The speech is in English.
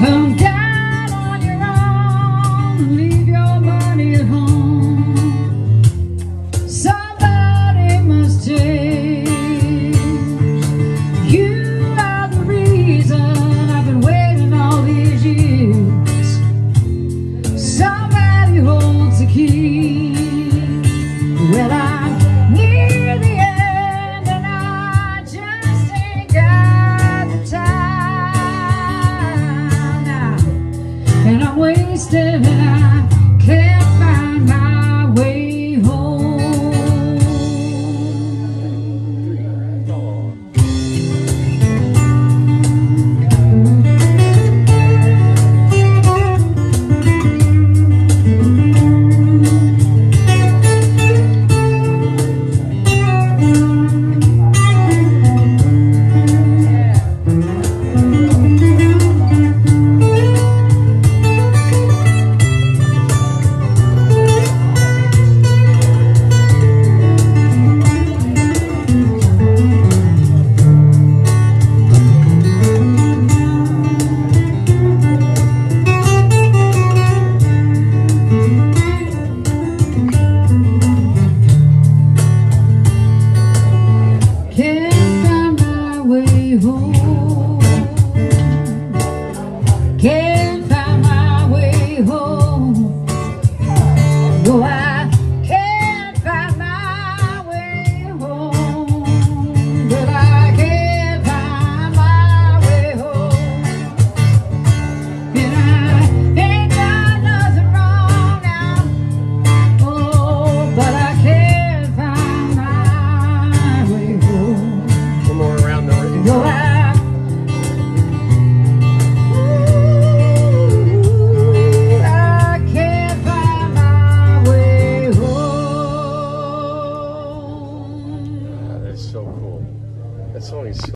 Come down on your own and leave your money at home. Somebody must change. You are the reason I've been waiting all these years. Somebody holds the key. Well, I'm near the end and I just ain't got the time now. And I'm wasted and I can't find my way home. Can't find my way home. Can't find my way home. No, I can't find my way home. But I can't find my way home. And I ain't done nothing wrong now. Oh, but I can't find my way home. One more around the ring. No, I can't find my way home. That's so cool. That song is so